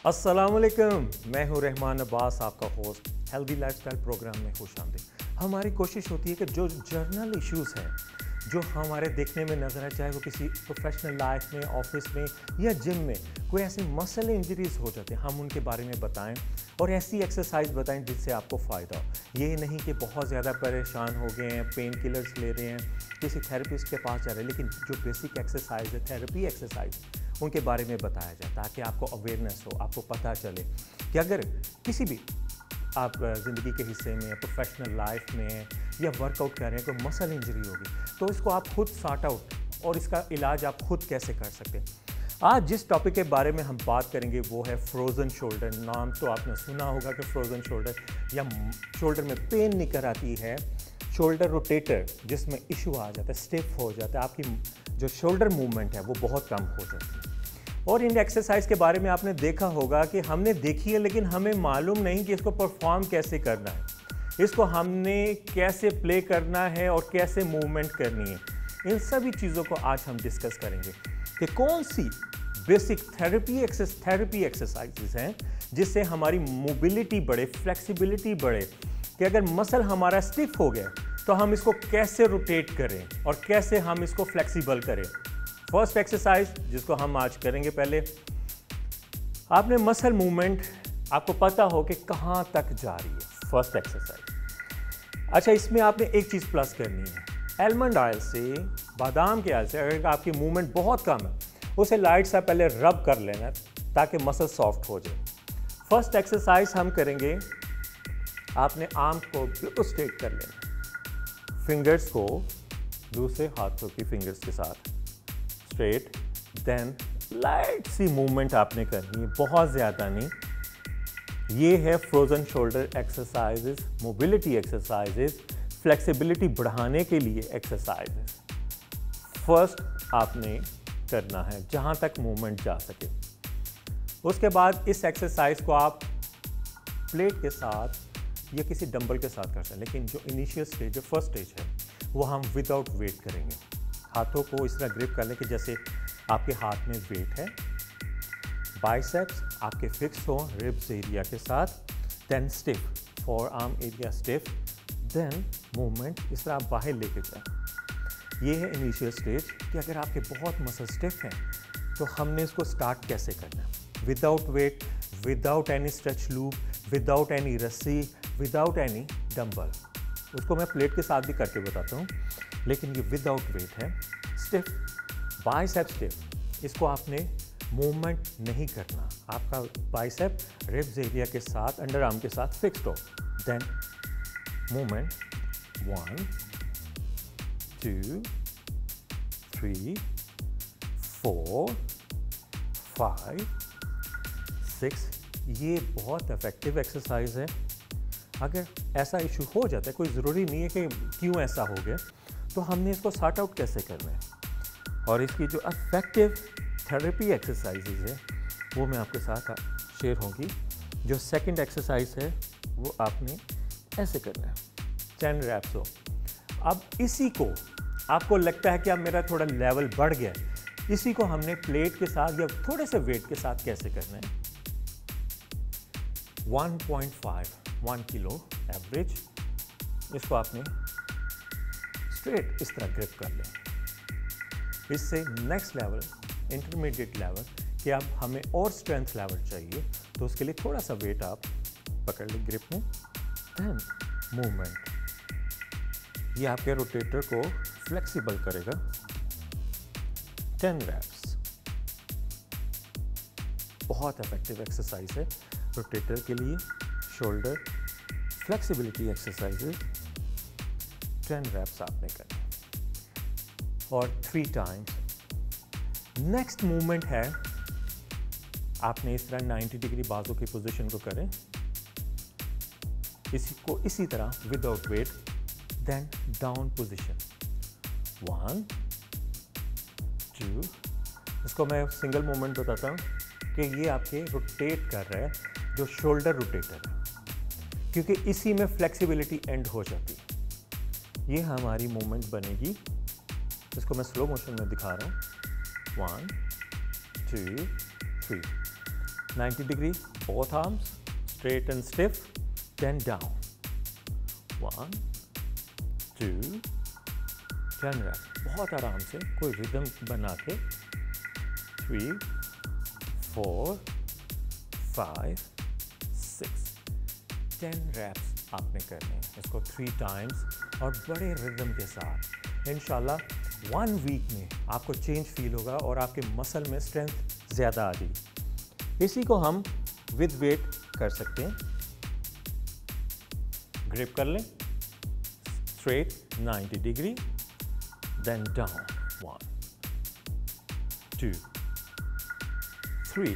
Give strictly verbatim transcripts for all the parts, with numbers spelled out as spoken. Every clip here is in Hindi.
अस्सलामुअलैकुम, मैं हूं रहमान अब्बास, आपका होस्ट। हेल्दी लाइफस्टाइल प्रोग्राम में खुशामदीद। हमारी कोशिश होती है कि जो जर्नल इश्यूज़ हैं जो हमारे देखने में नज़र आए, चाहे वो किसी प्रोफेशनल लाइफ में, ऑफिस में या जिम में कोई ऐसी मसल इंजरीज हो जाते हैं, हम उनके बारे में बताएं और ऐसी एक्सरसाइज बताएं जिससे आपको फ़ायदा हो। ये नहीं कि बहुत ज़्यादा परेशान हो गए हैं, पेन किलर्स ले रहे हैं, किसी थेरेपिस्ट के पास जा रहे हैं, लेकिन जो बेसिक एक्सरसाइज है, थेरेपी एक्सरसाइज, उनके बारे में बताया जाए ताकि आपको अवेयरनेस हो, आपको पता चले कि अगर किसी भी आप ज़िंदगी के हिस्से में, प्रोफेशनल लाइफ में या वर्कआउट कर रहे हैं, कोई मसल इंजरी होगी तो इसको आप खुद सॉर्ट आउट और इसका इलाज आप खुद कैसे कर सकते हैं। आज जिस टॉपिक के बारे में हम बात करेंगे वो है फ्रोज़न शोल्डर। नाम तो आपने सुना होगा कि फ्रोज़न शोल्डर या शोल्डर में पेन निकल आती है, शोल्डर रोटेटर जिसमें इशू आ जाता है, स्टिफ हो जाता है, आपकी जो शोल्डर मूवमेंट है वो बहुत कम हो जाती है। और इन एक्सरसाइज के बारे में आपने देखा होगा कि हमने देखी है लेकिन हमें मालूम नहीं कि इसको परफॉर्म कैसे करना है, इसको हमने कैसे प्ले करना है और कैसे मूवमेंट करनी है। इन सभी चीज़ों को आज हम डिस्कस करेंगे कि कौन सी basic therapy access therapy exercises हैं जिससे हमारी मोबिलिटी बढ़े, फ्लेक्सिबिलिटी बढ़े, कि अगर मसल हमारा स्टिफ हो गया तो हम इसको कैसे रोटेट करें और कैसे हम इसको फ्लेक्सिबल करें। फर्स्ट एक्सरसाइज जिसको हम आज करेंगे, पहले आपने मसल मूवमेंट आपको पता हो कि कहाँ तक जा रही है। फर्स्ट एक्सरसाइज, अच्छा इसमें आपने एक चीज़ प्लस करनी है, आलमंड ऑयल से, बादाम के ऑयल से अगर आपकी मूवमेंट बहुत कम है उसे लाइट सा पहले रब कर लेना ताकि मसल सॉफ्ट हो जाए। फर्स्ट एक्सरसाइज हम करेंगे, आपने आर्म को बिल्कुल स्ट्रेट कर लेना, फिंगर्स को दूसरे हाथों की फिंगर्स के साथ स्ट्रेट, देन लाइट सी मूवमेंट आपने करनी है, बहुत ज़्यादा नहीं। ये है frozen shoulder exercises, mobility exercises, flexibility बढ़ाने के लिए एक्सरसाइजेस। फर्स्ट आपने करना है जहाँ तक मूवमेंट जा सके। उसके बाद इस एक्सरसाइज को आप प्लेट के साथ या किसी डंबल के साथ कर सकते हैं, लेकिन जो इनिशियल स्टेज है, फर्स्ट स्टेज है, वो हम विदाउट वेट करेंगे। हाथों को इस तरह ग्रिप कर लें कि जैसे आपके हाथ में वेट है, बाइसेप्स आपके फिक्स हो रिब्स एरिया के साथ, then stiff, forearm area stiff, then movement इस तरह आप बाहर लेके जाएं। ये है इनिशियल स्टेज कि अगर आपके बहुत मसल स्टिफ हैं तो हमने इसको स्टार्ट कैसे करना है, without weight, without any stretch loop, without any रस्सी, विदाउट एनी डंबल। उसको मैं प्लेट के साथ भी करके बताता हूँ, लेकिन ये विदाउट वेट है, स्टिफ, बाइसेप स्टिफ। इसको आपने मूवमेंट नहीं करना, आपका बाइसेप रिब्स एरिया के साथ, अंडर आर्म के साथ फिक्स्ड हो, then movement, one two three four five six. ये बहुत इफेक्टिव एक्सरसाइज है। अगर ऐसा इशू हो जाता है, कोई ज़रूरी नहीं है कि क्यों ऐसा हो गया, तो हमने इसको सॉर्ट आउट कैसे करना है। और इसकी जो इफेक्टिव थेरेपी एक्सरसाइजेज है वो मैं आपके साथ शेयर होंगी। जो सेकंड एक्सरसाइज है वो आपने ऐसे करना है, टेन रैप्स हो। अब इसी को आपको लगता है कि अब मेरा थोड़ा लेवल बढ़ गया है, इसी को हमने प्लेट के साथ या थोड़े से वेट के साथ कैसे करना है। One point five, one kilo average, इसको आपने स्ट्रेट इस तरह ग्रिप कर लें। इससे नेक्स्ट लेवल, इंटरमीडिएट लेवल, कि अब हमें और स्ट्रेंथ लेवल चाहिए तो उसके लिए थोड़ा सा वेट आप पकड़ लें ग्रिप में, देन मूवमेंट। ये आपके रोटेटर को फ्लेक्सिबल करेगा। टेन रैप्स, बहुत इफेक्टिव एक्सरसाइज है रोटेटर के लिए, shoulder flexibility exercises. Ten reps आपने करनी और थ्री टाइम्स। नेक्स्ट मूवमेंट है, आपने इस तरह नाइंटी डिग्री बाजू की पोजीशन को करें, इसी को इसी तरह without weight, then down position, one two. इसको मैं सिंगल मूवमेंट बताता हूँ कि ये आपके रोटेट कर रहा है, जो शोल्डर रोटेटर है, क्योंकि इसी में फ्लेक्सिबिलिटी एंड हो जाती है। ये हमारी मूवमेंट बनेगी, इसको मैं स्लो मोशन में दिखा रहा हूँ, one two three. ninety degree, both arms, straight and stiff, then down. One, two, ten reps. बहुत आराम से कोई रिदम बना के three, four, five, six, ten reps आपने करने हैं इसको three times और बड़े रिदम के साथ। इंशाल्लाह वन वीक में आपको चेंज फील होगा और आपके मसल में स्ट्रेंथ ज़्यादा आ जाएगी। इसी को हम विद वेट कर सकते हैं। ग्रिप कर लें, straight ninety degree, then down, one, two, three,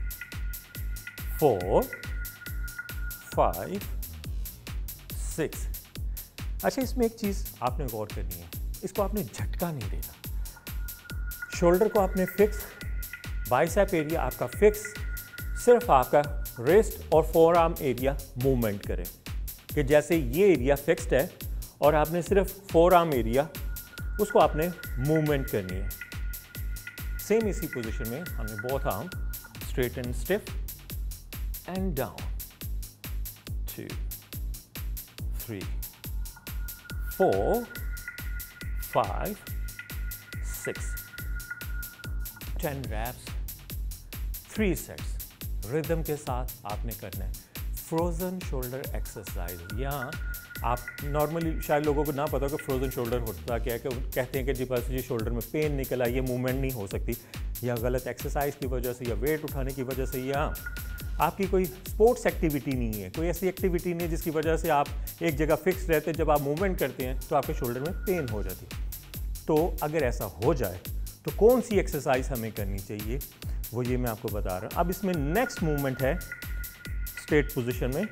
four, five, six। अच्छा, इसमें एक चीज़ आपने गौर करनी है, इसको आपने झटका नहीं देना। शोल्डर को आपने फिक्स, बाइसेप एरिया आपका फिक्स, सिर्फ आपका रिस्ट और फोर आर्म एरिया मूवमेंट करें कि जैसे ये एरिया फिक्स्ड है और आपने सिर्फ फोर आर्म एरिया उसको आपने मूवमेंट करनी है। सेम इसी पोजीशन में हमने both arm straight and stiff and down, two, three, four, five, six, ten reps, three sets. Rhythm के साथ आपने करना है। फ्रोजन शोल्डर एक्सरसाइज, यहाँ आप नॉर्मली शायद लोगों को ना पता हो कि फ्रोजन शोल्डर होता क्या है, कि कहते हैं कि जी बस जी शोल्डर में पेन निकला, ये मूवमेंट नहीं हो सकती, या गलत एक्सरसाइज की वजह से, या वेट उठाने की वजह से, या आपकी कोई स्पोर्ट्स एक्टिविटी नहीं है, कोई ऐसी एक्टिविटी नहीं है जिसकी वजह से आप एक जगह फिक्स रहते हैं, जब आप मूवमेंट करते हैं तो आपके शोल्डर में पेन हो जाती है। तो अगर ऐसा हो जाए तो कौन सी एक्सरसाइज हमें करनी चाहिए, वो ये मैं आपको बता रहा हूँ। अब इसमें नेक्स्ट मूवमेंट है स्ट्रेट पोजीशन में।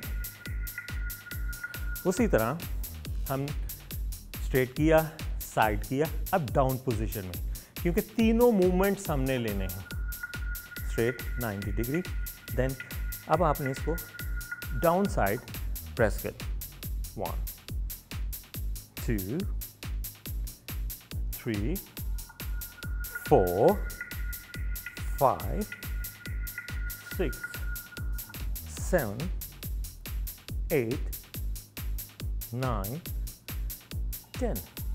उसी तरह हम स्ट्रेट किया, साइड किया, अब डाउन पोजीशन में, क्योंकि तीनों मूवमेंट्स हमने लेने हैं। स्ट्रेट ninety डिग्री, देन अब आपने इसको डाउन साइड प्रेस कर, one, two, three, four, five, six, seven, eight, nine, ten.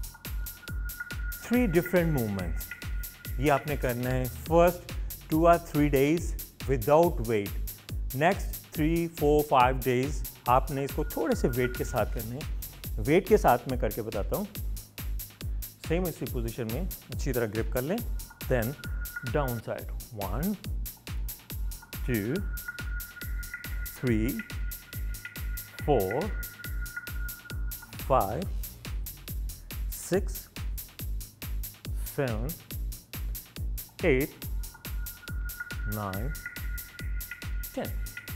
Three different movements ये आपने करना है फर्स्ट टू और three days without weight. Next three four five days आपने इसको थोड़े से वेट के साथ करने हैं। वेट के साथ मैं करके बताता हूँ। सेम इसी पोजीशन में अच्छी तरह ग्रिप कर लें, then down side, one, two, three, four, five, six, seven, eight, nine, ten.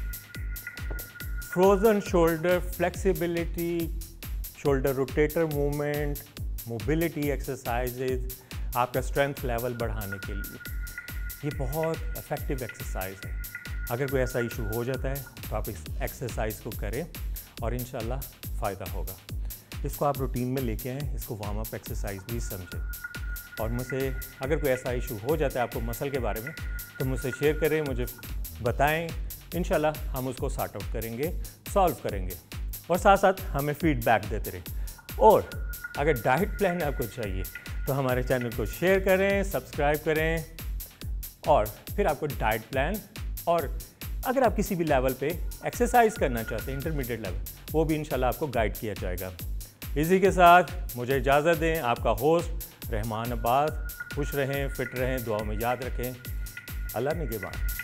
Frozen shoulder flexibility, shoulder rotator movement, mobility exercises आपका स्ट्रेंथ लेवल बढ़ाने के लिए ये बहुत इफेक्टिव एक्सरसाइज है। अगर कोई ऐसा इशू हो जाता है तो आप इस एक्सरसाइज को करें और इंशाल्लाह फ़ायदा होगा। इसको आप रूटीन में लेके आएँ, इसको वार्म अप एक्सरसाइज भी समझें। और मुझसे अगर कोई ऐसा इशू हो जाता है आपको मसल के बारे में तो मुझसे शेयर करें, मुझे बताएं, इंशाल्लाह हम उसको सॉर्ट आउट करेंगे, सॉल्व करेंगे और साथ साथ हमें फीडबैक देते रहें। और अगर डाइट प्लान आपको चाहिए तो हमारे चैनल को शेयर करें, सब्सक्राइब करें और फिर आपको डाइट प्लान, और अगर आप किसी भी लेवल पे एक्सरसाइज करना चाहते हैं इंटरमीडिएट लेवल, वो भी इंशाल्लाह आपको गाइड किया जाएगा। इसी के साथ मुझे इजाज़त दें। आपका होस्ट रहमान अब्बास। खुश रहें, फिट रहें, दुआ में याद रखें। अल्लाह निगहबान।